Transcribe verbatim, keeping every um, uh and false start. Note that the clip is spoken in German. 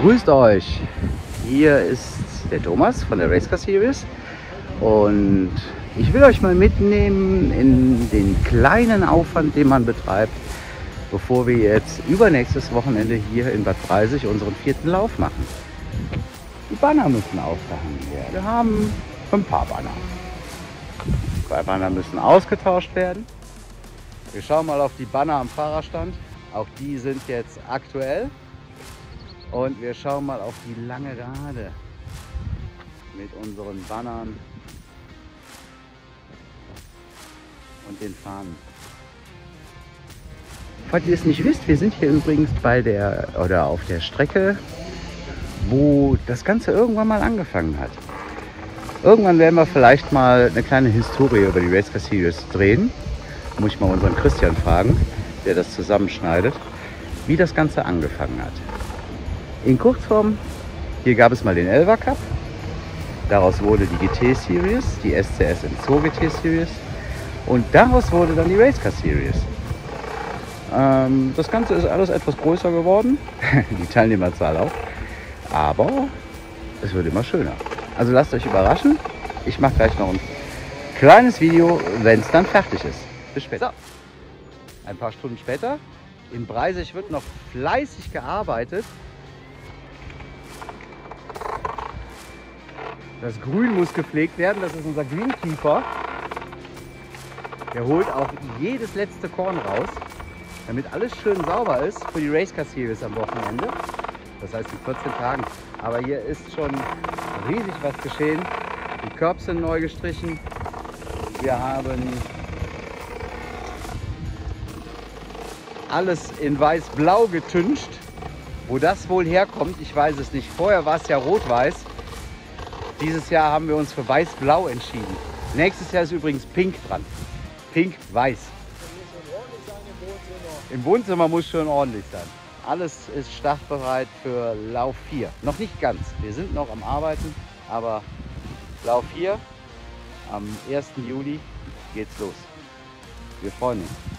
Grüßt euch! Hier ist der Thomas von der Racecar Series und ich will euch mal mitnehmen in den kleinen Aufwand, den man betreibt, bevor wir jetzt übernächstes Wochenende hier in Bad Breisig unseren vierten Lauf machen. Die Banner müssen aufgehangen werden. Wir haben ein paar Banner. Zwei Banner müssen ausgetauscht werden. Wir schauen mal auf die Banner am Fahrerstand. Auch die sind jetzt aktuell. Und wir schauen mal auf die lange Gerade mit unseren Bannern und den Fahnen. Falls ihr es nicht wisst, wir sind hier übrigens bei der oder auf der Strecke, wo das Ganze irgendwann mal angefangen hat. Irgendwann werden wir vielleicht mal eine kleine Historie über die Racecar Series drehen. Muss ich mal unseren Christian fragen, der das zusammenschneidet, wie das Ganze angefangen hat. In Kurzform, hier gab es mal den Elva Cup. Daraus wurde die G T Series, die S C S M Zoo G T Series. Und daraus wurde dann die Racecar Series. Ähm, das Ganze ist alles etwas größer geworden, die Teilnehmerzahl auch. Aber es wird immer schöner. Also lasst euch überraschen. Ich mache gleich noch ein kleines Video, wenn es dann fertig ist. Bis später. So, ein paar Stunden später. In Breisig wird noch fleißig gearbeitet. Das Grün muss gepflegt werden. Das ist unser Greenkeeper. Der holt auch jedes letzte Korn raus, damit alles schön sauber ist für die Racecar Series am Wochenende. Das heißt in vierzehn Tagen. Aber hier ist schon riesig was geschehen. Die Curbs sind neu gestrichen. Wir haben alles in weiß-blau getüncht. Wo das wohl herkommt, ich weiß es nicht. Vorher war es ja rot-weiß. Dieses Jahr haben wir uns für weiß-blau entschieden. Nächstes Jahr ist übrigens pink dran. Pink-weiß. Im Wohnzimmer muss schon ordentlich sein. Alles ist startbereit für Lauf vier. Noch nicht ganz. Wir sind noch am Arbeiten, aber Lauf vier am ersten Juli geht's los. Wir freuen uns.